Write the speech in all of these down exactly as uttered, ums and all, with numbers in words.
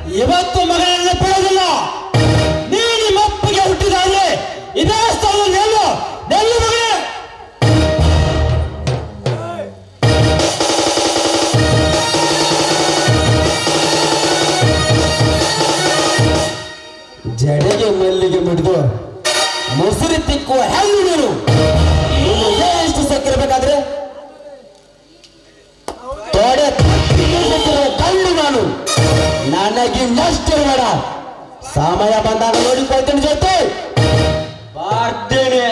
ಇವತ್ತು ಮಗನನ್ನು ಬಿಡೋದಿಲ್ಲ. ನೀನು ನಿಮ್ಮ ಅಪ್ಪಗೆ ಹುಟ್ಟಿದಾದ್ರೆ ಇದೇ ಸ್ಥಳದಲ್ಲಿ ನೆಲ್ಲು ನೆಲ್ಲು ಮಗನೇ. ಜಡೆಗೆ ಮಲ್ಲಿಗೆ ಮುಡಿದು ಮೊಸರು ತಿಕ್ಕುವ ಹೆಣ್ಣು ನೀನು. ಎಷ್ಟು ಸಕ್ಕಿರಬೇಕಾದ್ರೆ ತೊಡೆ ಕಣ್ಣು ನಾನು. ನನಗೆ ನಷ್ಟ ಬೇಡ. ಸಮಯ ಬಂದಾಗ ನೋಡಿಕೊಳ್ತೇನೆ ಜೊತೆ ಬರ್ತೇನೆ.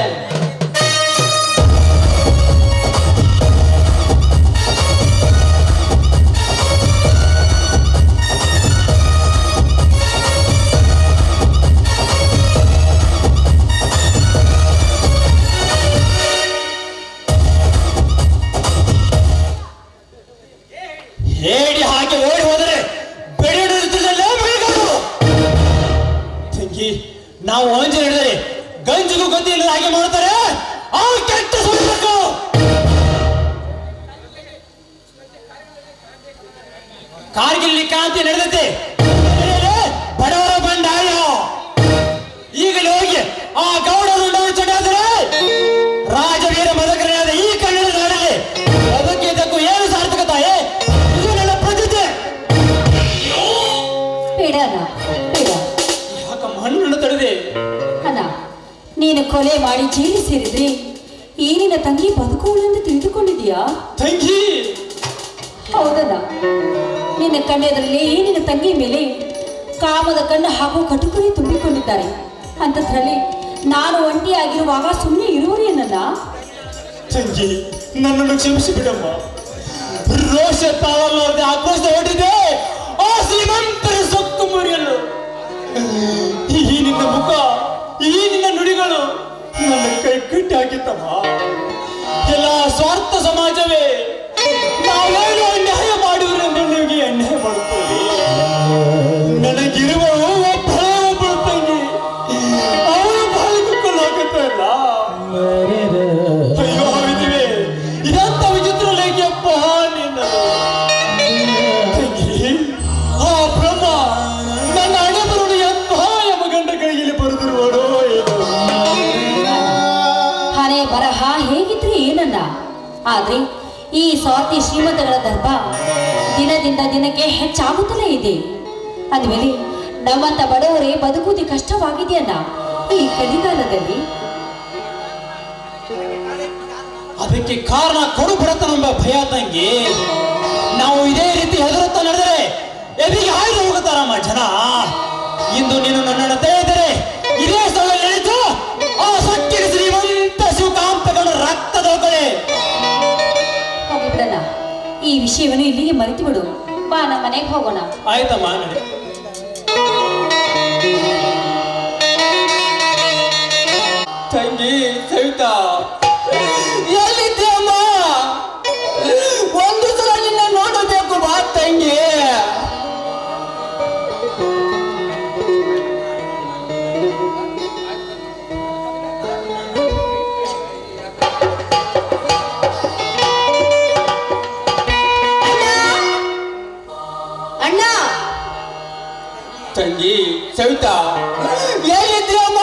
ಹೇಳಿ ಹಾಕಿ ಓಡಿ ಹೋದರೆ ಬೆಳೆಯುತ್ತಿದ್ದಲ್ಲೇ ಬೆಳೆಗಳು. ತಂಗಿ, ನಾವು ಅಂಜು ಹಿಡಿದರೆ ಗಂಜಿಗೂ ಗತಿ ಇಲ್ಲದ ಹಾಗೆ ಮಾಡ್ತಾರೆ. ಆ ಕೆಟ್ಟ ಸುಡಬೇಕು. ಕಾರ್ಗಿಲ್ ಕ್ರಾಂತಿ ನಡೆದೈತೆ. ಬಡವರ ಬಂಡಾಯ. ಈಗಲೇ ಹೋಗಿ ಆ ಗೌಡರು ಚಟಾದರೆ ರಾಜವೀರ ಮದಕರಿಯಾದ ಈ ಕನ್ನಡ ನಾಡಲ್ಲಿ ಅದಕ್ಕೆ ಇದಕ್ಕೂ ಏನು ಸಾರ್ಥಕತಾಯೇ? ಇದು ನನ್ನ ಪ್ರತಿಜ್ಞೆ. ಯಾಕ ಮಣ್ಣನ್ನು ತಡೆದೆ? ಅಣ್ಣ, ನೀನು ಕೊಲೆ ಮಾಡಿ ಜೈಲು ಸೇರಿದ್ರೆ ಈ ನಿನ್ನ ತಂಗಿ ಬದುಕುವಳೆಂದು ತಿಳಿದುಕೊಂಡಿದೀಯಾ? ತಂಗಿ? ಹೌದಣ್ಣ. ನಿನ್ನ ಕಣ್ಣೆದರಲ್ಲಿ ನಿನ್ನ ತಂಗಿ ಮೇಲೆ ಕಾಮದ ಕಣ್ಣು ಹಾಗೂ ಕಟುಕರಿ ತುಂಬಿಕೊಂಡಿದ್ದಾರೆ. ಅಂಥದ್ರಲ್ಲಿ ನಾನು ಒಂಟಿಯಾಗಿರುವಾಗ ಸುಮ್ಮನೆ ಇರುವರೇನಲ್ಲ? ತಂಗಿ, ನನ್ನನ್ನು ಕ್ಷಮಿಸಿ ಬಿಡಮ್ಮ. ರೋಷ ತಾವಲ್ಲದೆ ಆಕ್ರೋಶ ಹೊಟ್ಟಿದೆ ಆ ಶ್ರೀಮಂತರ ಸೊಕ್ಕು ಮುರಿಯಲು. ಈ ನಿನ್ನ ಮುಖ, ಈ ನಿನ್ನ ನುಡಿಗಳು ನನ್ನ ಕೈ ಕಟ್ಟಿ ಹಾಕಿತ್ತಮ್ಮ. ಎಲ್ಲ ಸ್ವಾರ್ಥ ಸಮಾಜವೇ ನಾವೇನು ಅನ್ಯಾಯ ಮಾಡಿದ್ರೆಂದು ನಿಮಗೆ ಅನ್ಯಾಯ ಮಾಡುತ್ತೇವೆ. ನನಗಿರುವ ಒಬ್ಬಳೇ ಒಬ್ಬಳು ತಂಗಿ, ಅವಳು ಬಾಳಿಕೊಳ್ಳ ಹೋಗುತ್ತಲ್ಲ. ಅಯ್ಯೋ ಇದಿವೆ, ಇದಂತ ವಿಚಿತ್ರ ಲೇಖಪ್ಪ ನಿನ್ನ ತಂಗಿ. ಆ ಬ್ರಹ್ಮ ನನ್ನ ಹಣೆ ಬರುವುದು ಎಂತ ಯಮಗಂಡ ಕೈಯಲ್ಲಿ ಬರೆದಿರುವಡೋ ಏನು. ಹಣೆ ಬರಹ ಹೇಗಿದ್ರೆ ಏನಲ್ಲ, ಆದ್ರೆ ಈ ಸ್ವಾರ್ಥಿ ಶ್ರೀಮಂತಗಳ ದರ್ಭ ದಿನದಿಂದ ದಿನಕ್ಕೆ ಹೆಚ್ಚಾಗುತ್ತಲೇ ಇದೆ. ಅಂದಮೇಲೆ ನಮ್ಮಂತ ಬಡವರೇ ಬದುಕುವುದು ಕಷ್ಟವಾಗಿದೆಯಲ್ಲ ಈ ಕಲಿಕಾಲದಲ್ಲಿ. ಅದಕ್ಕೆ ಕಾರಣ ಕೊಡು ಬಡತನೆಂಬ ಭಯ ತಂಗಿ. ನಾವು ಇದೇ ರೀತಿ ಹೆದರುತ್ತಾ ನಡೆದರೆ ಎದಿಗೆ ಹಾಯ್ದು ಹೋಗುತ್ತಾರಮ್ಮ ಜನ. ಇಂದು ನೀನು ನನ್ನನ್ನು ತೆರೆದರೆ ಇದೇ ಸ್ಥಳದಲ್ಲಿ ನಡೆದು ಆ ಸಕ್ಕಿನ ಶ್ರೀಮಂತ ಶಿವಕಾಂತಗಳ ರಕ್ತದೊಳಗಡೆ ಹೋಗಿಬಿಡಲ್ಲ. ಈ ವಿಷಯವನ್ನು ಇಲ್ಲಿಗೆ ಮರೆತು ಬಿಡು. ಬಾ, ನಮ್ಮ ಮನೆಗೆ ಹೋಗೋಣ. ಆಯ್ತಮ್ಮ, ನಡಿ. ತಂಗಿ ಸವಿತಾ, ಎಲ್ಲಿದ್ದೆಯಮ್ಮ? ಒಂದು ಸಲ ನಿನ್ನ ನೋಡಬೇಕು ಬಾ ತಂಗಿ. ಅಣ್ಣ, ತಂಗಿ ಸವಿತಾ, ಎಲ್ಲಿದ್ದೀಯಮ್ಮ?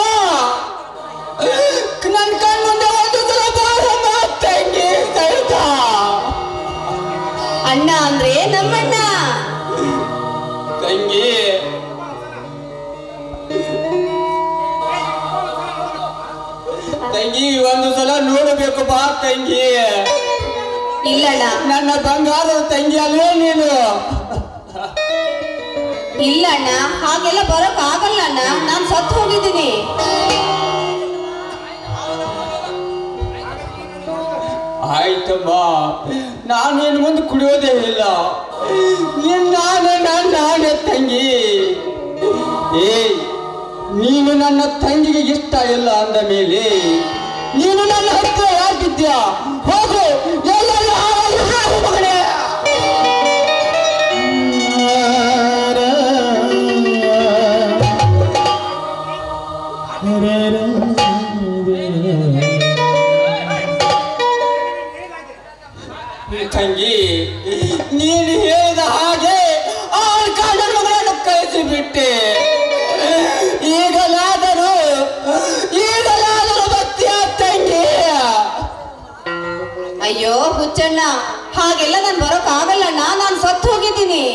ನನ್ನ ಕಣ್ಮುಂದೆ ಒಂದು ಸಲ ಬಾರಮ್ಮ ತಂಗಿ ಸವಿತಾ. ಅಣ್ಣ ಅಂದ್ರೆ ನಮ್ಮಣ್ಣ. ತಂಗಿ, ತಂಗಿ ಒಂದು ಸಲ ನೋಡಬೇಕು ಬಾ ತಂಗಿ. ಇಲ್ಲಣ್ಣ. ನನ್ನ ಬಂಗಾರದ ತಂಗಿ ಅಲ್ವೇ ನೀನು? ಇಲ್ಲ ಅಣ್ಣ, ಹಾಗೆಲ್ಲ ಬರೋಕ್ ಆಗಲ್ಲ ಅಣ್ಣ. ನಾನು ಸತ್ತು ಹೋಗಿದ್ದೀನಿ. ಆಯ್ತಮ್ಮ, ನಾನೇನು ಮುಂದೆ ಕುಡಿಯೋದೇ ಇಲ್ಲ. ನಾನೇ ನಾನು ನಾನೇ ತಂಗಿ. ಏ, ನೀನು ನನ್ನ ತಂಗಿಗೆ ಇಷ್ಟ ಇಲ್ಲ ಅಂದ ಮೇಲೆ ನೀನು ನನ್ನ ಹತ್ರ ಯಾಕಿದ್ಯಾ? ಹೋಗು, ಎಲ್ಲರೂ ಮಗನೇ. ತಂಗಿ, ನೀನು ಹೇಳಿದ ಹಾಗೆ ಆ ಕಾಡನ್ನು ಮಗಳನ್ನು ಕಳಿಸಿ ಹುಚ್ಚಣ್ಣ, ಹಾಗೆಲ್ಲ ನಾನು ಬರೋಕ್ ಆಗಲ್ಲಣ್ಣ, ನಾನು ಸತ್ತು ಹೋಗಿದ್ದೀನಿ.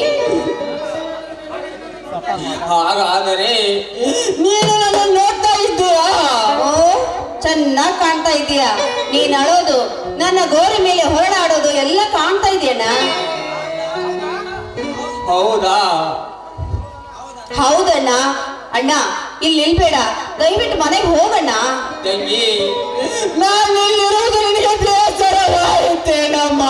ಹಾಗಾದರೆ ನೀನು ನನ್ನ ನೋಡ್ತಾ ಇದ್ದೀಯಾ? ಓ, ಚೆನ್ನಾಗಿ ಕಾಣ್ತಾ ಇದೀಯಾ. ನೀನ್ ಅಳೋದು, ನನ್ನ ಗೋರಿ ಮೇಲೆ ಹೊರಡಾಡೋದು ಎಲ್ಲ ಕಾಣ್ತಾ ಇದೆಯಣ್ಣ. ಹೌದಾ? ಹೌದಣ್ಣ. ಅಣ್ಣ, ಇಲ್ಲಿ ನಿಲ್ಬೇಡ, ದಯವಿಟ್ಟು ಮನೆಗೆ ಹೋಗಣ್ಣ. ತಂಗಿ, ನಾನು ಇಲ್ಲಿರುವುದು ನಿನಗೆ ಬೇಸರವಾಯಿತೇನಮ್ಮ?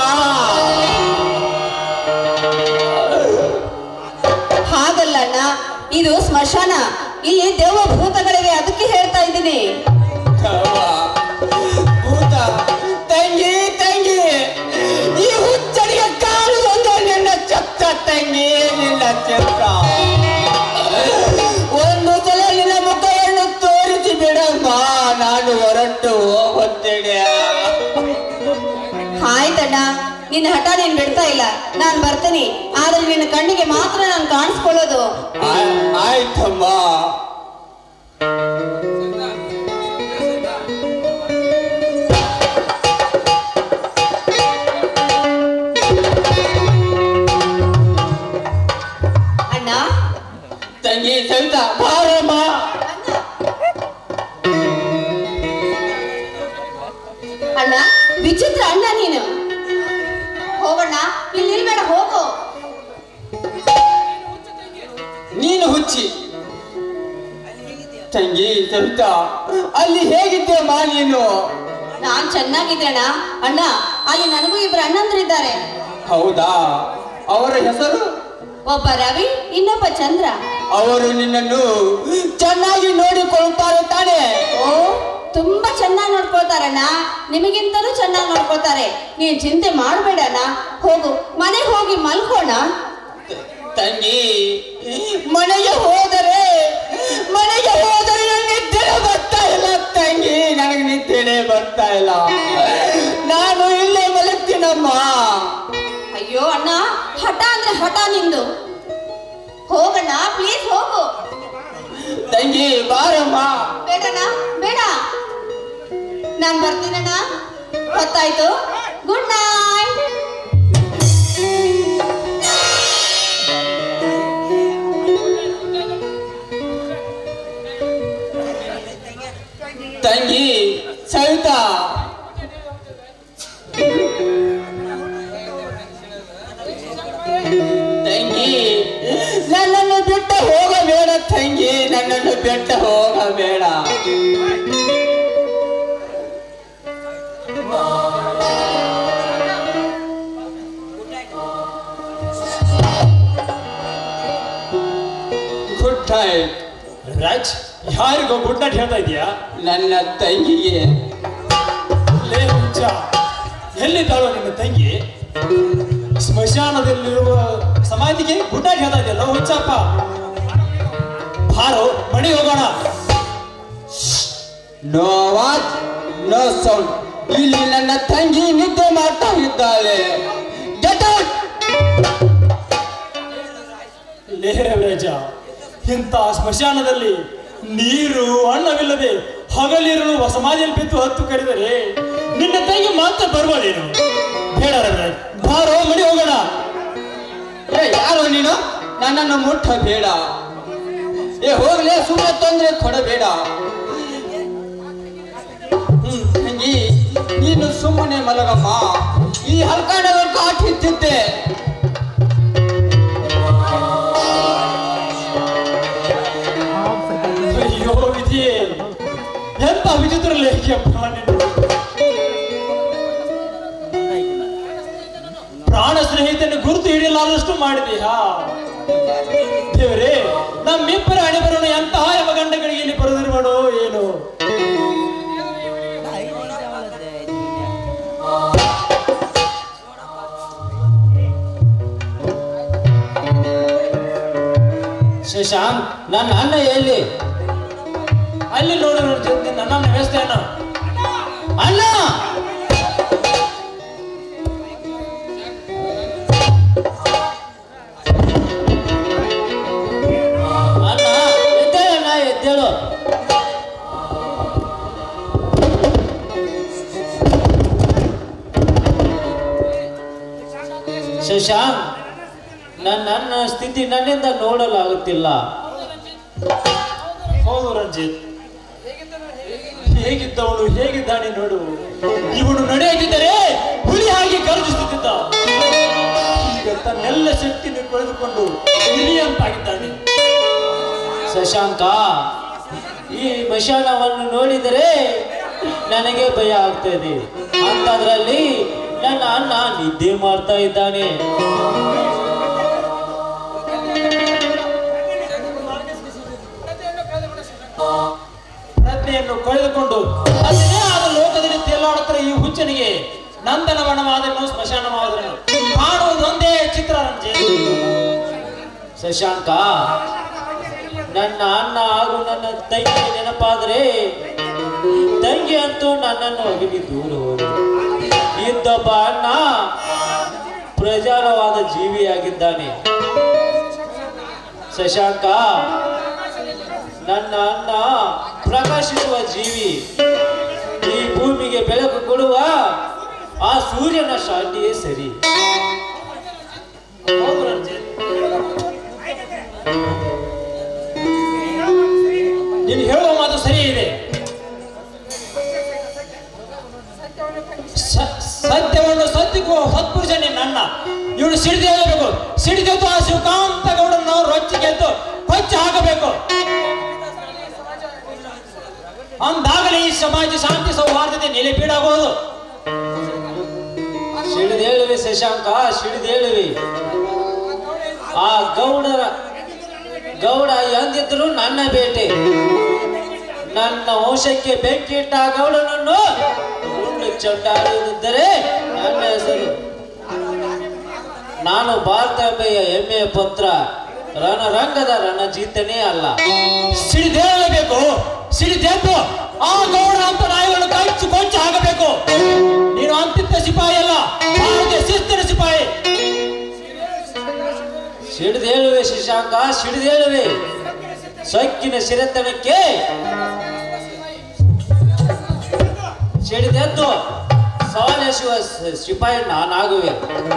ಹಾಗಲ್ಲ ಅಣ್ಣ, ಇದು ಸ್ಮಶಾನ, ಇಲ್ಲಿ ದೆವ್ವ ಭೂತಗಳಿವೆ, ಅದಕ್ಕೆ ಹೇಳ್ತಾ ಇದ್ದೀನಿ. ಭೂತ? ತಂಗಿ ತಂಗಿ, ಈ ಹುಚ್ಚನಿಗೆ ಕಾಣುವುದು ನಿನ್ನ ಚಕ್ಕ ತಂಗಿ, ನಿನ್ನ ಚಕ್ಕ. ಒಂದು ಸಲ ನಿನ್ನ ಮುಖವನ್ನು ತೋರಿಸಿ ಬಿಡಮ್ಮ, ನಾನು ಹೊರಟು ಹೋಗುತ್ತೇನೆ. ಆಯ್ತಣ್ಣ, ನಿನ್ನ ಹಠ ನೀನ್ ಬಿಡ್ತಾ ಇಲ್ಲ, ನಾನ್ ಬರ್ತೀನಿ. ಆದ್ರೆ ನಿನ್ನ ಕಣ್ಣಿಗೆ ಮಾತ್ರ ನಾನು ಕಾಣಿಸ್ಕೊಳ್ಳೋದು. ಆಯ್ತಮ್ಮ. ಅಣ್ಣ, ತಂಗಿ ಸವಿತಾ, ಬಾರಮ್ಮ. ಅಣ್ಣ, ವಿಚಿತ್ರ ಅಣ್ಣ ನೀನು. ಹೋಗಣ್ಣ, ಇಲ್ಲಿ ನಿಲ್ಬೇಡ, ಹೋಗು. ನೀನು ಹುಚ್ಚಿ. ತಂಗಿ ಸವಿತಾ, ಅಲ್ಲಿ ಹೇಗಿದ್ದೆಮ್ಮ ನೀನು? ನಾನ್ ಚೆನ್ನಾಗಿದ್ದೇಣ ಅಣ್ಣ. ಅಲ್ಲಿ ನನಗೂ ಇಬ್ರು ಅಣ್ಣಂದ್ರಿದ್ದಾರೆ. ಹೌದಾ? ಅವರ ಹೆಸರು? ಒಬ್ಬ ರವಿ, ಇನ್ನೊಬ್ಬ ಚಂದ್ರ. ಅವರು ನಿನ್ನನ್ನು ಚೆನ್ನಾಗಿ ನೋಡಿಕೊಳ್ಳುತ್ತಾರೆ ತಾನೆ? ಓ, ತುಂಬಾ ಚೆನ್ನಾಗಿ ನೋಡ್ಕೊಳ್ತಾರಣ್ಣ, ನಿಮಗಿಂತಲೂ ಚೆನ್ನಾಗಿ ನೋಡ್ಕೊಳ್ತಾರೆ. ನೀನ್ ಚಿಂತೆ ಮಾಡಬೇಡಣ್ಣ, ಹೋಗು, ಮನೆಗೆ ಹೋಗಿ ಮಲ್ಕೋಣ. ತಂಗಿ, ಮನೆಗೆ ಹೋದರೆ ಮನೆಗೆ ಹೋದರೆ ನನಗೆ ನಿದ್ದೆ ಬರ್ತಾ ಇಲ್ಲ ತಂಗಿ, ನನಗೆ ನಿದ್ದೆ ಬರ್ತಾ ಇಲ್ಲ. ನಾನು ಇಲ್ಲೇ ಮಲಗ್ತೀನಮ್ಮ. ಅಯ್ಯೋ ಅಣ್ಣ, ಹಠ ಅಂದ್ರೆ ಹಠ ನಿಂದು. ಹೋಗಣ್ಣ, ಪ್ಲೀಸ್ ಹೋಗು. ತಂಗಿ ಬಾರಮ್ಮ. ಬೇಡಣ್ಣ, ಬೇಡ, ನಾನ್ ಬರ್ತೀನಣ್ಣ. ಗೊತ್ತಾಯ್ತು, ಗುಡ್ ನೈಟ್. ತಂಗಿ ಸವಿತಾ, ತಂಗಿ ನನ್ನನ್ನು ಬಿಟ್ಟು ಹೋಗಬೇಡ ತಂಗಿ, ನನ್ನನ್ನು ಬಿಟ್ಟು ಹೋಗಬೇಡ. Good night. ರಾಜ್, ಯಾರಿಗೋ ಗುಡ್ ನೈಟ್ ಹೇಳ್ತಾ ಇದೀಯಾ? ನನ್ನ ತಂಗಿಗೆ. ಲೇ ಹುಚ್ಚ, ಎಲ್ಲಿದ್ದಾಳೋ ನಿನ್ನ ತಂಗಿ? ಸ್ಮಶಾನದಲ್ಲಿರುವ ಸಮಾಧಿಗೆ ಗುಡ್ ನೈಟ್ ಹೇಳ್ತಾ ಇದೆಯಲ್ಲ ಹುಚ್ಚಪ್ಪ. ಬಾರೋ, ಮನೆಗೆ ಹೋಗೋಣ. No watch, no sound. ಇಲ್ಲಿ ನನ್ನ ತಂಗಿ ನಿದ್ದೆ ಮಾಡ್ತಾ ಇದ್ದಾಳೆ. Get out. ಲೇ ರಾಜ, ಇಂಥ ಸ್ಮಶಾನದಲ್ಲಿ ನೀರು ಅನ್ನವಿಲ್ಲದೆ ಹಗಲಿರಲು ಸಮಾಧಿಯಲ್ಲಿ ಬಿದ್ದು ಹತ್ತು ಕರೆದರೆ ನಿನ್ನ ತಂಗಿ ಮಾತ್ರ ಬರ್ಬೋದೇನು? ಬೇಡ ರಾಜ್, ಬಾರೋ, ಮನೆ ಹೋಗೋಣ. ಏ, ಯಾರೋ ನೀನು? ನನ್ನನ್ನು ಮುಟ್ಟಬೇಡ. ಏ, ಹೋಗ್ಲೇ, ಸುಮ್ಮನೆ ತೊಂದರೆ ಕೊಡಬೇಡ. ಹ್ಮ್ ತಂಗಿ, ನೀನು ಸುಮ್ಮನೆ ಮಲಗಮ್ಮ. ಈ ಹಲ್ಕಾಣದ ಕಾಟಿದ್ದಿದ್ದೆ. ಅಯ್ಯೋ ವಿಧಿ, ಎಂತ ವಿಚಿತ್ರ ಲೇಖಿಯಪ್ಪ ನೀನು. ಪ್ರಾಣ ಸ್ನೇಹಿತನ ಗುರುತು ಹಿಡಿಯಲಾದಷ್ಟು ಮಾಡಿದೀಯಾ ದೇವರೇ? ನಮ್ಮಿಬ್ಬರ ಹಣೆ ಬರೋಣ ಎಂತಹ ಯಮಗಂಡಗಳಿಗೆ ಇಲ್ಲಿ ಬರೆದಿರುವಡೋ ಏನು? ಶಶಾಂಕ್, ನನ್ನ ಅಣ್ಣ ಎಲ್ಲಿ? ಅಲ್ಲಿ ನೋಡಿರೋ ಜೊತೆ ನನ್ನ ವ್ಯವಸ್ಥೆ ಅಣ್ಣ. ಅಣ್ಣ, ಅಣ್ಣ ಎದ್ದೇಳಣ್ಣ, ಎದ್ದೇಳು. ಶಶಾಂಕ್, ನನ್ನ ನನ್ನ ಸ್ಥಿತಿ ನನ್ನಿಂದ ನೋಡಲಾಗುತ್ತಿಲ್ಲ. ಹೌದು ರಂಜಿತ್, ಹೇಗಿದ್ದವನು ಹೇಗಿದ್ದಾನೆ ನೋಡು. ಇವನು ನಡೆಯದಿದ್ದರೆ ಹುಲಿ ಹಾಗೆ ಗರ್ಜಿಸುತ್ತಿದ್ದ. ಈಗ ತನ್ನೆಲ್ಲ ಶಕ್ತಿಯನ್ನು ಕಳೆದುಕೊಂಡು ಇಲಿಯಂತಾಗಿದ್ದಾನೆ. ಶಶಾಂಕ, ಈ ಮಶಾನವನ್ನು ನೋಡಿದರೆ ನನಗೆ ಭಯ ಆಗ್ತದೆ. ಅಂತದ್ರಲ್ಲಿ ನನ್ನ ಅಣ್ಣ ನಿದ್ದೆ ಮಾಡ್ತಾ ಇದ್ದಾನೆ. ಪ್ರಜ್ಞೆಯನ್ನು ಕಳೆದುಕೊಂಡು ಅದೇ ಆದ ಲೋಕದಲ್ಲಿ ತೇಲಾಡುತ್ತಾರೆ ಈ ಹುಚ್ಚನಿಗೆ ನಂದನವನವಾದನು ಸ್ಮಶಾನವಾದನು ಕಾಣುವುದು ಒಂದೇ ಚಿತ್ರ. ರಂಜಿತ್, ಶಶಾಂಕ, ನನ್ನ ಅಣ್ಣ ಹಾಗೂ ನನ್ನ ತಂಗಿ ನೆನಪಾದರೆ ತಂಗಿ ಅಂತೂ ನನ್ನನ್ನು ಅಗಲಿ ದೂರ ಹೋದ. ಇದ್ದೊಬ್ಬ ಅಣ್ಣ ಪ್ರಜಾರವಾದ ಜೀವಿಯಾಗಿದ್ದಾನೆ. ಶಶಾಂಕ, ನನ್ನ ಅಣ್ಣ ಪ್ರಕಾಶಿಸುವ ಜೀವಿ. ಈ ಭೂಮಿಗೆ ಬೆಳಕು ಕೊಡುವ ಆ ಸೂರ್ಯನ ಶಾಂತಿಯೇ ಸರಿ. ಹೌದು ರಂಜಿತ್, ನೀನು ಹೇಳುವ ಮಾತು ಸರಿ ಇದೆ. ಸತ್ಯವನ್ನು ಸತ್ಯಕ್ಕೂ ಸತ್ಪುರುಷ ನಿನ್ನ ಅಣ್ಣ. ಇವನು ಸಿಡಿದು ಹೇಳಬೇಕು. ಸಿಡಿದೆದ್ದು ಆ ಶಿವಕಾಂತ ಗೌಡನ್ನು ರೊಚ್ಚಿ ಗೆದ್ದು ಕೊಚ್ಚಿ ಹಾಕಬೇಕು. ಅಂದಾಗಲೇ ಈ ಸಮಾಜ ಶಾಂತಿ ಸೌಹಾರ್ದತೆ ನೆಲೆಬೀಡಾಗುವುದು. ಸಿಡಿದೇಳುವೆ ಶಶಾಂಕ, ಸಿಡಿದೇಳುವೆ. ಆ ಗೌಡರ ಗೌಡ ಎಂದಿದ್ರು ನನ್ನ ಬೇಟೆ. ನನ್ನ ವಂಶಕ್ಕೆ ಬೆಂಕಿ ಇಟ್ಟ ಆ ಗೌಡನನ್ನು ಉಂಡು ಚೊಡ್ಡಾಡುವುದಿದ್ದರೆ ನನ್ನ ಹೆಸರು. ನಾನು ಭಾರತಾಂಬೆಯ ಹೆಮ್ಮೆಯ ಪುತ್ರ, ರಣರಂಗದ ರಣಜೀತನೇ ಅಲ್ಲ. ಸಿಡಿದೇಳಬೇಕು. ಸಿಡಿದೆದ್ದು ಆ ಗೌಡ ಅಂತ ನಾಯಿಗಳನ್ನು ಕಚ್ಚು ಕೊಂಚು ಹಾಕಬೇಕು. ನೀನು ಅಂತಿದ್ದ ಸಿಪಾಯಿ ಅಲ್ಲ, ಭಾರತೀಯ ಶಿಸ್ತಿನ ಸಿಪಾಯಿ. ಸಿಡಿದೇಳುವೆ ಶಶಾಂಕ, ಸಿಡಿದೇಳುವೆ. ಸೊಕ್ಕಿನ ಸಿರಿತನಕ್ಕೆ ಸಿಡಿದೆದ್ದು ಸವಾಲೆಸುವ ಸಿಪಾಯಿ ನಾನಾಗುವೆ.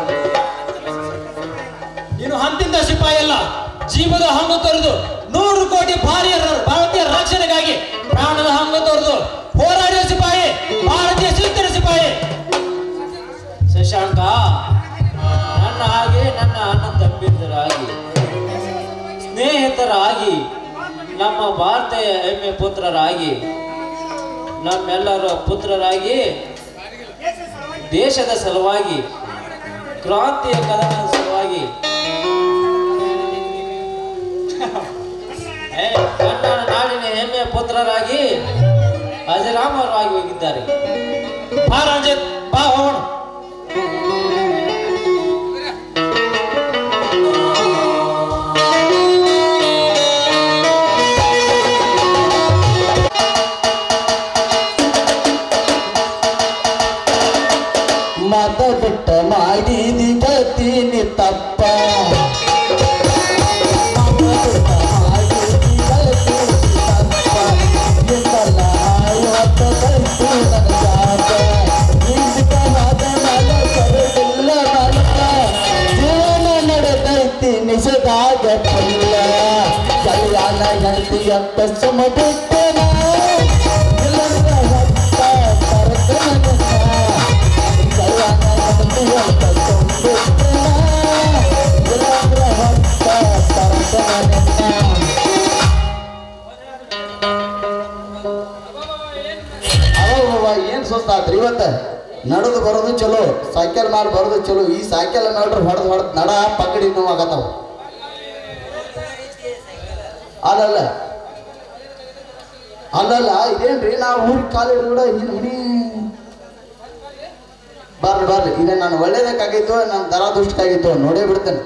ನೀನು ಅಂತಿದ್ದ ಸಿಪಾಯಿ ಅಲ್ಲ, ಜೀವದ ಹಂಗು ತೊರೆದು ನೂರು ಕೋಟಿ ಭಾರತೀಯ ಭಾರತೀಯ ರಕ್ಷಣೆಗಾಗಿ ಪ್ರಾಣದ ಹಂಗು ತೊರೆದು ಹೋರಾಡಿದ ಸಿಪಾಯಿ, ಭಾರತೀಯ ಶಿಸ್ತಿನ ಸಿಪಾಯಿ. ಶಶಾಂಕ, ನನ್ನ ಹಾಗೆ ನನ್ನ ಅಣ್ಣ ತಮ್ಮಿಂದರಾಗಿ ಸ್ನೇಹಿತರಾಗಿ ನಮ್ಮ ಭಾರತೀಯ ಹೆಮ್ಮೆ ಪುತ್ರರಾಗಿ ನಮ್ಮೆಲ್ಲರ ಪುತ್ರರಾಗಿ ದೇಶದ ಸಲುವಾಗಿ ಕ್ರಾಂತಿಯ ಕದನದ ಸಲುವಾಗಿ ಕನ್ನಡ ನಾಡಿನ ಹೆಮ್ಮೆಯ ಪುತ್ರರಾಗಿ ಅಜರಾಮರವಾಗಿ ಹೋಗಿದ್ದಾರೆ. ಬಾ ರಂಜಿತ್, ಬಾ ಹೋಗೋಣ. ಮತ ಬಿಟ್ಟ ಮಾಡಿದಿ ಗತಿನಿ ತಪ್ಪ, ನಿಷೇಧಾಗ ಪಲ್ಲ ಕಲ್ಯಾಣ ಹೆಂಡತಿ ಅಂತ ಸುಮ ಬಿಟ್ಟನ ಕಲ್ಯಾಣ ಹೆಂಡತಿ ಅಂತ ಸುಮ ಅವ ಏನ್ ಸುಸ್ತಾತ್ರಿ ಇವತ್ತ. ನಡೆದು ಬರೋದು ಚಲೋ, ಸೈಕಲ್ ಮಾಡಿ ಬರೋದು ಚಲೋ. ಈ ಸೈಕಲ್ ಮಾಡ್ರೆ ಹೊಡೆದು ಹೊಡೆದು ನಡ ಪಕಡಿ ನೋವಾಗತ್ತಾವ. ಅಲ್ಲಲ್ಲ ಅಲ್ಲಲ್ಲ ಇದೇನ್ರಿ, ನಾವು ಊರಿಗೆ ಕಾಲೇಜ್ ಕೂಡ ಹಿನಿ ಬರ್ರಿ ಬರ್ರಿ. ಇದೇ ನಾನು ಒಳ್ಳೇದಕ್ಕಾಗಿತ್ತು, ನಾನು ದರ ದುಷ್ಟಕ್ಕಾಗಿತ್ತು, ನೋಡೇ ಬಿಡ್ತೇನೆ.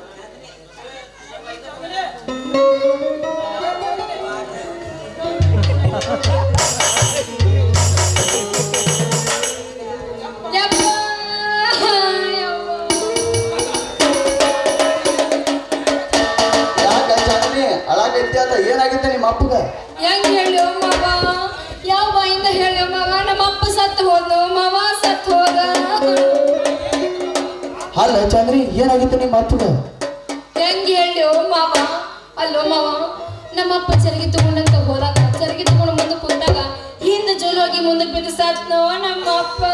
ಏನಾಗಿತ್ತ ನಿಮ್ಮ ಅಪ್ಪಗ? ಹೆಂಗ್ ಹೇಳು ಮಗ, ಯಾವ ಬಾಯಿಂದ ಹೇಳು ಮಗ, ನಮ್ಮ ಅಪ್ಪ ಸತ್ತು ಹೋದ, ಮವ ಸತ್ತು ಹೋದ. ಅಲ್ಲ ಚಂದ್ರಿ ಏನಾಗಿತ್ತು ನಿಮ್ಮ ಮಾತುಗ? ಹೆಂಗ್ ಹೇಳಿ ಮಾವ? ಅಲ್ಲೋ ಮಾವ, ನಮ್ಮಪ್ಪ ಚರಗಿ ತಗೊಂಡಂತ ಹೋದಾಗ ಚರಗಿ ತಗೊಂಡು ಮುಂದೆ ಕುಂತಾಗ ಹಿಂದೆ ಜೋಲೋಗಿ ಮುಂದಕ್ಕೆ ಬಿದ್ದು ಸಾತ್ನೋ ನಮ್ಮಪ್ಪ.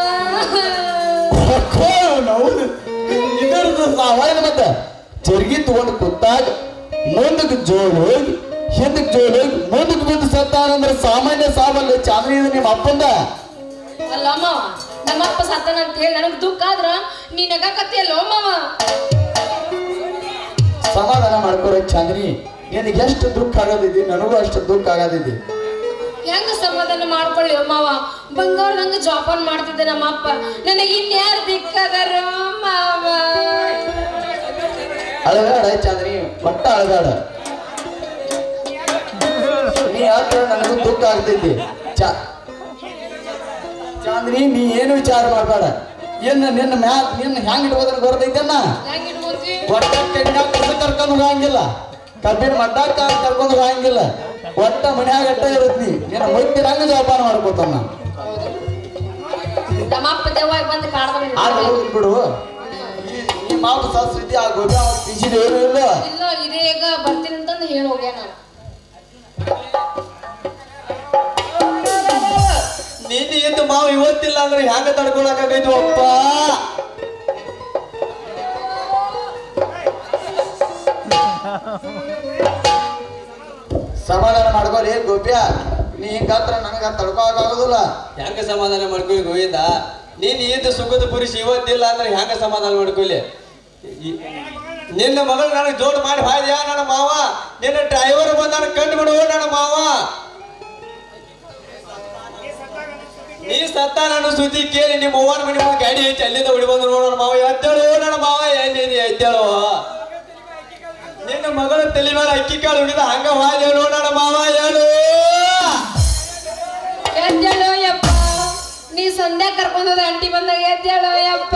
ಇದರದ್ದು ಸಾವಾಯನ ಮತ್ತೆ ಚರ್ಗಿ ತಗೊಂಡು ಕೂತಾಗ ಮುಂದಕ್ಕೆ ಜೋಳು ಹೋಗಿ ಹಿಂದಕ್ಕೆ ಜೋಳು ಹೋಗಿ ಮುಂದಕ್ಕೆ ಬಿದ್ದು ಸತ್ತಾನಂದ್ರೆ ಸಾಮಾನ್ಯ ಸಾವಲ್ಲ ಚಾಂದ್ರಿ ಇದು ನಿಮ್ಮ ಅಪ್ಪಂದ. ಅಲ್ಲ ಮಾವ, ನಮ್ಮಪ್ಪ ಸತ್ತಾನ ಅಂತ ಹೇಳಿ ನನಗ್ ದುಃಖ ಆದ್ರ ನೀ ನಗಾಕತ್ತಿಯಲ್ಲೋ ಮಾವ. ಸಮಾಧಾನ ಮಾಡ್ಕೊರ ಚಾಂದ್ರಿ, ನಿನಗೆ ಎಷ್ಟು ದುಃಖ ಆಗೋದಿದ್ದಿ ನನಗೂ ಅಷ್ಟು ದುಃಖ ಆಗೋದಿದ್ದಿ. ಹೆಂಗ ಸಮಾಧಾನ ಮಾಡ್ಕೊಳ್ಳಿ ಮಾವ? ಬಂಗಾರದಂಗ ಜೋಪಾನ ಮಾಡ್ತಿದ್ದೆ ನಮ್ಮಪ್ಪ, ನನಗೆ ಇನ್ಯಾರು ದಿಕ್ಕದಾರ ಮಾವ? ಅಳಗಾಡ ಚಾಂದ್ರಿ, ಒಟ್ಟ ಅಳಗಾಡ. ನೀ ಯಾಕೆ ನನಗೂ ದುಃಖ ಆಗ್ತೈತಿ ಚಾ ಚಾಂದ್ರಿ, ನೀ ಏನು ವಿಚಾರ ಮಾಡಬೇಡ. ಏನ ನಿನ್ನ ಮ್ಯಾ ನಿನ್ನ ಹೆಂಗ್ ಇಟ್ಕೋದ್ರ ಗೊತ್ತೈತನ್ನ? ಹೆಂಗ್ ಇಟ್ಕೊಂತಿ? ಒಟ್ಟ ಕಣ್ಣ ಕರ್ಕೊಂಡು ಹೋಗಂಗಿಲ್ಲ, ಕಬ್ಬಿನ ಮಡ್ಡಾಕ ಕರ್ಕೊಂಡು ಹೋಗಂಗಿಲ್ಲ. ಒಟ್ಟ ಮನ್ಯಾಗ ಅಟ್ಟ ಇರುತ್ತೆ. ನೀ ನಿನ್ನ ಮುತ್ತಿರಂಗ ಜೋಪಾನ ಮಾಡ್ಕೋತಾನ. ನಮ್ಮಪ್ಪ ದೇವಾಗಿ ಬಂದು ಕಾಡ್ತಾನೆ. ಆದ್ರೆ ಹೋಗ್ಲಿ ಬಿಡು, ಈ ಮಾತು ಸಂಸ್ಕೃತಿ ಆ ಗೊಬ್ಬ ಬಿಸಿಲು ಏನು ಇಲ್ಲ. ಇಲ್ಲ, ಇದೇ ಈಗ ಬರ್ತೀನಿ ಅಂತಂದು ಹೇಳಿ ಹೋಗ್ಯಾನ. ನೀನು ಎಂದು ಮಾವು ಇವತ್ತಿಲ್ಲ ಅಂದ್ರೆ ಹ್ಯಾಂಗ ತಡ್ಕೊಳಕಾಗೈತು ಅಪ್ಪ? ಸಮಾಧಾನ ಮಾಡ್ಕೋರಿ ಗೋಪ್ಯ. ನೀ ಹಿಂಗಾತ್ರ ನನಗ ತಡ್ಕೋಕಾಗೋದಿಲ್ಲ. ಹೆಂಗ ಸಮಾಧಾನ ಮಾಡ್ಕೊಳ್ಳಿ ಗೋವಿಂದ? ನೀನ್ ಇದ್ದ ಸುಖದ ಪುರುಷ ಇವತ್ತಿಲ್ಲ ಅಂದ್ರೆ ಹೆಂಗ ಸಮಾಧಾನ ಮಾಡ್ಕೊಳ್ಳಿ? ನಿನ್ನ ಮಗಳು ನನಗೆ ಜೋಡ್ ಮಾಡಿ ಹಾಯ್ದ್ಯಾ ನನ್ನ ಮಾವ? ನಿನ್ನ ಡ್ರೈವರ್ ಬಂದ ನನಗೆ ಕಂಡು ಬಿಡು ನನ್ನ ಮಾವ. ನೀ ಸತ್ತ ನನ್ನ ಸುದ್ದಿ ಕೇಳಿ ನಿಮ್ಮ ಅವ್ವನ ಮನೆ ಮುಂದೆ ಗಾಡಿ ಹೆಚ್ಚಿ ಅಲ್ಲಿಂದ ಹೊಡಿ ಬಂದ್ರು ನೋಡೋಣ ಮಾವ. ಎದ್ದೇಳು ನನ್ನ ಮಾವ, ಎಲ್ಲಿ ಎದ್ದೇಳು. ನಿನ್ನ ಮಗಳ ತಲೆ ಮೇಲೆ ಅಕ್ಕಿ ಕಾಳು ಹುಡಿದ ಹಂಗ ಹಾಯ್ದೇವು ನೋಡೋಣ ಮಾವ. ಹೇಳು ಎದ್ದೇಳೋ ಯಪ್ಪ, ನೀ ಸಂಧ್ಯಾ ಕರ್ಕೊಂಡೋದ ಅಂಟಿ ಬಂದಾಗ ಎದ್ದೇಳೋ ಯಪ್ಪ.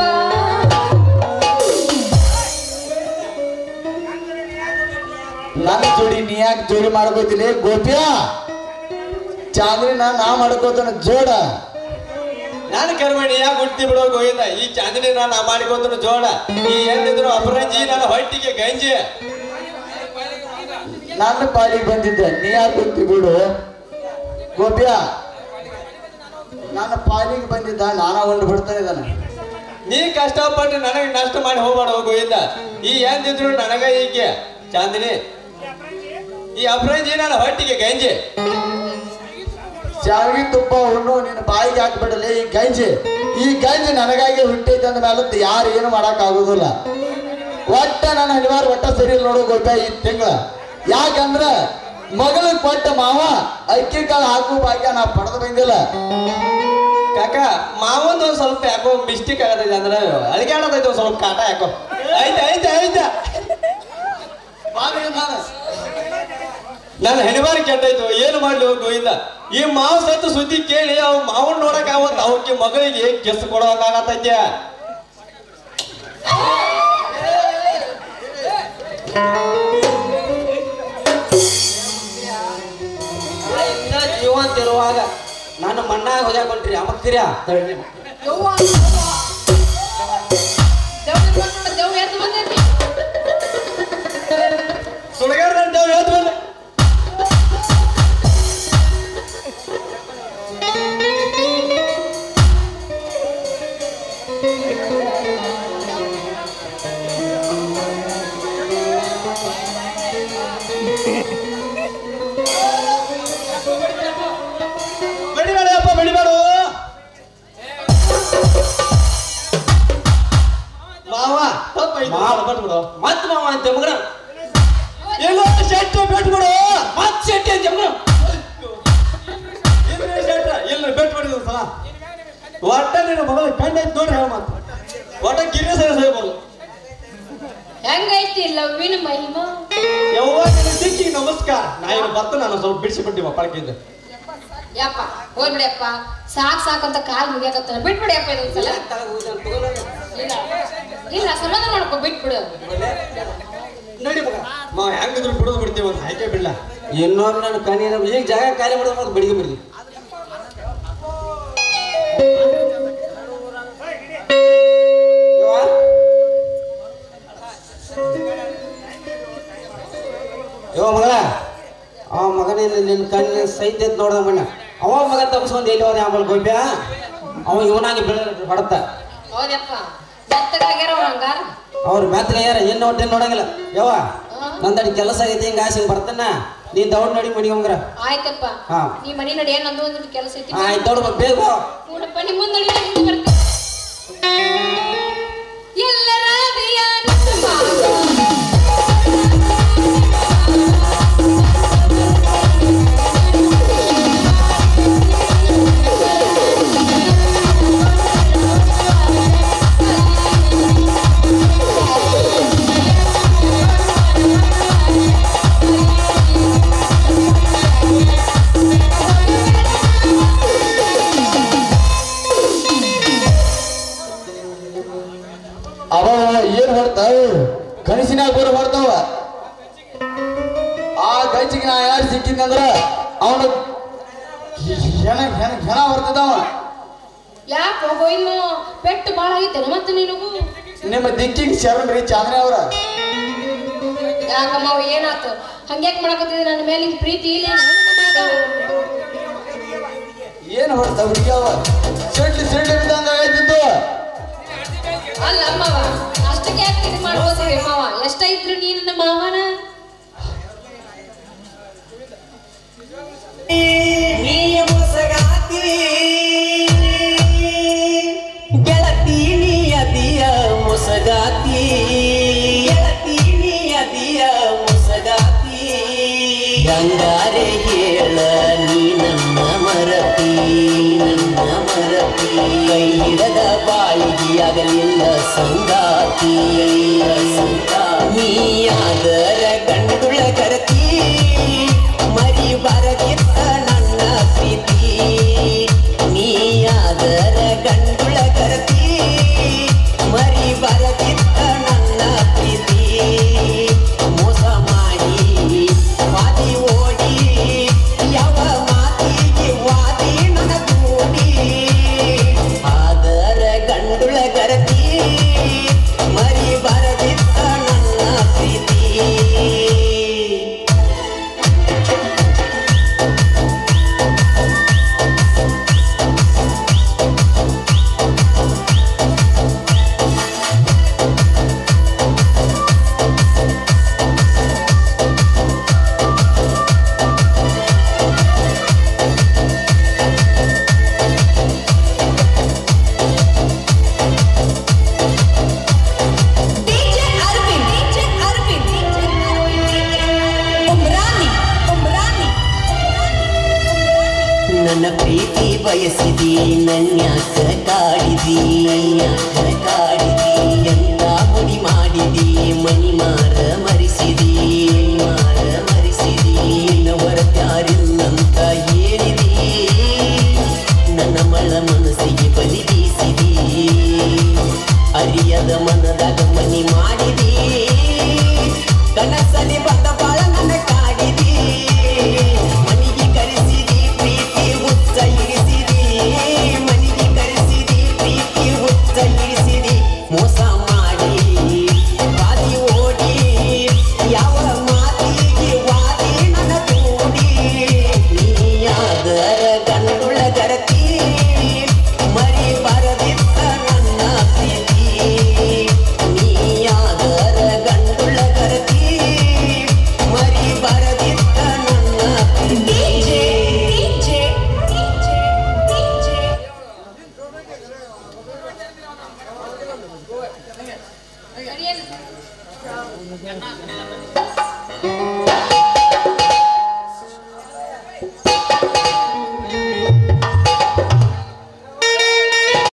ನನ್ನ ಜೋಡಿ ನೀ ಯಾಕೆ ಜೋಡಿ ಮಾಡ್ಕೋತೀನಿ ಗೋಪ್ಯ? ಚಾಂದ್ರಿನ ನಾ ಮಾಡ್ಕೋತಾನ ಜೋಡ. ನಾನು ಕರ್ಮಣಿ ಯಾಕೆ ಹುಟ್ಟಿ ಬಿಡೋ ಗೋವಿಂದ? ಈ ಚಾಂದಿನಿ ನಾನು ಮಾಡಿಕೊಂಡ್ರು ಜೋಡ, ಈ ಎಂದಿದ್ರು ಅಪರಂಜಿ, ನನ್ನ ಹೊಟ್ಟಿಗೆ ಗಂಜಿ. ನನ್ನ ಪಾಲಿಗೆ ಬಂದಿದ್ದೆ, ನೀ ಯಾಕೆ ಗೊತ್ತಿ ಬಿಡು ಗೋಪ್ಯ. ನನ್ನ ಪಾಲಿಗೆ ಬಂದಿದ್ದ, ನಾನ ಒಂದು ಬಿಡ್ತಾ ಇದ್ದಾನೆ. ನೀ ಕಷ್ಟಪಟ್ಟು ನನಗೆ ನಷ್ಟ ಮಾಡಿ ಹೋಗ್ಬೇಡ ಗೋವಿಂದ. ಈ ಎಂದಿದ್ರು ನನಗ ಹೀಗೆ ಚಾಂದಿನಿ, ಈ ಅಪರಂಜಿ ನನ್ನ ಹೊಟ್ಟಿಗೆ ಗಂಜಿ. ಶಾವಿಗೆ ತುಪ್ಪ ಹುಣ್ಣು ನಿನ್ನ ಬಾಯಿಗೆ ಹಾಕ್ಬಿಡಲಿ ಈ ಗಂಜಿ. ಈ ಗಂಜಿ ನನಗಾಗಿ ಹುಟ್ಟೈತೆ ಅಂದ ಮೇಲೆ ಯಾರು ಏನು ಮಾಡಕ್ ಆಗುದಿಲ್ಲ. ಒಟ್ಟ ನನ್ನ ಹನಿವಾರ ಒಟ್ಟ ಸರಿ ನೋಡು ಗೋಪ್ಯ ಈ ತಿಂಗಳ. ಯಾಕಂದ್ರ ಮಗಳಿಗೆ ಕೊಟ್ಟ ಮಾವ ಅಕ್ಕಿ ಕಾಳು ಹಾಕು ಭಾಗ್ಯ ನಾ ಪಡೆದು ಬಂದಿಲ್ಲ. ಕಾಕ ಮಾವಂದು ಒಂದ್ ಸ್ವಲ್ಪ ಯಾಕೋ ಮಿಸ್ಟೇಕ್ ಆಗತೈತೆ ಅಂದ್ರೆ ಅಡಿಗೆ ಆಡೋದೈತೆ ಒಂದ್ ಸ್ವಲ್ಪ ಕಾಟ ಯಾಕೋ. ಆಯ್ತ ಆಯ್ತ ಆಯ್ತ ನನ್ನ ಹೆಣಬಾರಿ ಕೆಟ್ಟೈತು, ಏನು ಮಾಡ್ಲಿ ಗೋವಿಂದ? ಈ ಮಾವು ಸತ್ತು ಸುದ್ದಿ ಕೇಳಿ ಅವ್ ಮಾವನ್ ನೋಡಕ್ ಅವತ್ ಅವಕ್ಕೆ ಮಗಳಿಗೆ ಕೆಸ್ ಕೊಡೋಕಾಗತೈತೆ. ಜೀವಂತಿರುವಾಗ ನಾನು ಮಣ್ಣಾಗ ಹೊಜಾಕೊಂಡ್ರಿ ಅಮಕ್ತಿರ ಸುಳಗಾರ ದೇವ್ ಹೇಳ್ತು ಬಂದೆ. ಬಡಿಬೇಡಪ್ಪ ಬಡಿಬೇಡು ಮಾವ, ಬಟ್ಬಿಡು ಮತ್ ಮಾವ ಅಂತ ಮಗನ ಎಲ್ಲೋ ಶೆಟ್ಟ ಬಿಟ್ಬಿಡು. ಮತ್ ಶೆಟ್ಟಿ ಅಂತ ಮಗನ ಶೆಟ್ಟ ಇಲ್ಲ ಬಿಟ್ಬಿಡಿದ ಸಲ ಒಟ್ಟ ನಿನ್ನ ಮಗಳ ಕಂಡೈತ್ ನೋಡ್ರಿ ಹೇಳ ಮಾತು. ಒಟ್ಟ ಗಿರಿ ಸರಿ ಸರಿಬೋದು. ಹೆಂಗೈತಿ ಲವ್ವಿನ ಮಹಿಮಾ? ಯವ್ವ ನಿನ್ನ ಸಿಕ್ಕಿ ನಮಸ್ಕಾರ. ನಾ ಈಗ ಬರ್ತ ನಾನು ಸ್ವಲ್ಪ ಬಿಡಿಸಿ ಬಿಟ್ಟಿವ ಪಳಕಿಂದ. ಯಪ್ಪ ಹೋಗ್ಬಿಡಿಯಪ್ಪ, ಸಾಕ್ ಸಾಕಂತ ಕಾಲ್ ಮುಗಿಯಾಕತ್ತಾನ. ಬಿಟ್ಬಿಡಿಯಪ್ಪ ಇದೊಂದ್ಸಲ. ಇಲ್ಲ ಇಲ್ಲ ಸಮಾಧಾನ ಮಾಡ್ಕೊ, ಬಿಟ್ಬಿಡು. ನಡಿ ಮಗ ಮಾ ಹೆಂಗಿದ್ರು ಬಿಡೋದು ಬಿಡ್ತೀವಿ ಅಂತ ಆಯ್ಕೆ ಬಿಡ್ಲ. ಇನ್ನೊಮ್ಮೆ ನನ್ನ ಕಣ್ಣಿನ ಈಗ ಜಾಗ ಖಾಲಿ ಮಾಡೋದು ಬೆಳಿಗ್ಗೆ ಬಿಡ್ಲಿ. ಯೋ ಮಗಳ ಅವ ಮಗನೇನು ನಿನ್ನ ಕಣ್ಣು ಸೈತ ನೋಡ್ದ ಮಣ್ಣ ಅವ ಮಗ ತಪ್ಪಿಸ್ಕೊಂಡು ಎಲ್ಲಿ ಹೋದ ಆಮೇಲೆ ಗೋಪ್ಯ ಅವ ಇವನಾಗಿ ಬೆಳೆ ಹೊಡತ ಹೌದಪ್ಪ ಬೆತ್ತಗಾಗ್ಯಾರ ಹಂಗಾರ ಅವ್ರು ಮೆತ್ತಗಾಗ್ಯಾರ ಏನು ನೋಡ್ತೇನೆ ನೋಡಂಗಿಲ್ಲ ಯವ್ವ ನಂದಡಿ ಕೆಲಸ ಆಗೈತಿ ಹಿಂಗ ಆಸೆ ಬರ್ತಾನ ನೀ ದೌಡ್ ನಡಿ ಮಡಿ ಹೋಗ್ರ ಆಯ್ತಪ್ಪ ಹಾ ನೀ ಮನಿ ನಡಿ ಏನ್ ನಂದು ಒಂದು ಕೆಲಸ ಐತಿ ಆಯ್ತು ದೌಡ್ ಬೇಗ ಬಾ. ನೋಡಪ್ಪ ನಿಮ್ಮ ಮುಂದೆ ನಡಿ ನಾನು ಹಿಂದೆ ಬರ್ತೀನಿ ಎಲ್ಲರ ದಿಯಾನಿತ್ತು ಮಾಡ ಅವ ಏನ್ ಹೊಡ್ತಾವ ಕನಸಿನಾಗ ಬರ ಹೊಡ್ತಾವ ಆ ಗಂಜಿಗೆ ನಾ ಯಾರು ಸಿಕ್ಕಿದ್ನಂದ್ರ ಅವನು ಹೆಣ ಹೆಣ ಹೆಣ ಹೊರ್ತದವ ಯಾಕೆ ಹೋಯ್ನು ಪೆಟ್ಟು ಭಾಳ ಆಗೈತೆ ಮತ್ತೆ ನಿನಗೂ ನಿಮ್ಮ ದಿಕ್ಕಿಗೆ ಶರಣ್ ಚಾಂದ್ರೆ ಅವ್ರ ಯಾಕಮ್ಮ ಏನಾತು ಹಂಗ್ಯಾಕ್ ಮಾಡಕತ್ತಿದ್ದೆ ನನ್ನ ಮೇಲೆ ನಿಂಗೆ ಪ್ರೀತಿ ಇಲ್ಲ ಏನ್ ಹೊಡ್ತಾವ್ರಿ ಅವ ಸಿಡ್ಲಿ ಸಿಡ್ಲಿ ಬಿದ್ದಂಗ ಆಗೈತಿದ್ದು ಅಲ್ಲ ಅಮ್ಮವ ಅಷ್ಟಕ್ಕೆ ಯಾಕೆ ಇದು ಮಾಡ್ಕೋತೀವಿ ಮಾವ ಎಷ್ಟಾಯ್ತ್ರು ನೀನು ನಮ್ಮ ಮಾವನ ಗೆಳತಿ ನಿಯದಿಯ ಮುಸಗಾತಿ ಗೆಳತಿ ನಿಯದಿಯ ಮುಸಗಾತಿ ಗಂಗಾರೆ ಹೇಳ ನೀ ನನ್ನ ಮರತಿ ನನ್ನ ಮರತಿ ಕೈ ಹಿಡದ ಬಾಳಿಗೆಯಾಗಲಿಲ್ಲ ಸಂಗಾತಿ ನೀಯಾದರ ಗಂಡುಳ ಕರತಿ ಮರಿ ಬರದಿತ್ತ ನನ್ನ ಪ್ರೀತಿ ನೀಯಾದರ ಗಂಡುಳ ಕರತಿ ಮರಿ ಬರದಿತ್ತ ನನ್ನ ಪ್ರೀತಿ ಮೋಸ ಮಾಡಿ ವಾದಿ ಓಡಿ ಯಾವ ಮಾತಿಗೆ ವಾದಿ ನನ್ನ ದೂಡಿ ಆದರ ಗಂಡುಳ ಕರತಿ ಮರಿ ಬರದಿತ್ತ ನನ್ನ ಪ್ರೀತಿ ನನ್ನ ಪ್ರೀತಿ ಬಯಸಿದಿ ನನ್ಯಾಕ ಕಾಡಿದಿ ಯಾಕ ಕಾಡಿದಿ ಎಂತ ಮುಡಿ ಮಾಡಿದಿ ಮನಿ ಮಾರ ಮರಿಸಿದಿ ಮಾರ ಮರಿಸಿದಿ ಹೊರತ್ಯಾರಿಲ್ಲಂತ ಹೇಳಿದಿ ನನ್ನ ಮಳ ಮನಸ್ಸಿಗೆ ಬಲಿ ಬೀಸಿದಿ ಅರಿಯದ ಮನದಾಗ ಮನಿ ಮಾಡಿದಿ ಕನಸಲಿ ಬಂದ ಬಾಳ ನನ್ನ ಕಾಡಿದಿ ಮನಿಗೆ ಕರೆಸಿದಿ ಪ್ರೀತಿ ಹುಚ್ಚ ಇರಿಸಿದಿ ಮನಿಗೆ ಕರೆಸಿದಿ ಪ್ರೀತಿ ಹುಚ್ಚ ಇರಿಸಿದಿ ಮೋಸ ಮಾಡಿ ವಾದಿ ಓಡಿ ಯಾವ ಮಾತಿಗೆ ವಾದಿ ನನ್ನ ದೂಡಿ ನೀಯಾದರ ಗಂಡುಳ ಗರತಿ ಮರಿ ಬರದಿತ್ತ ನನ್ನ ಪ್ರೀತಿ ನೀಯಾದರ ಗಂಡುಳ ಗರತಿ ಮರಿ ಬರದಿತ್ತ ನನ್ನ ಪ್ರೀತಿ ಅಡಿಯಲ್ಲಿ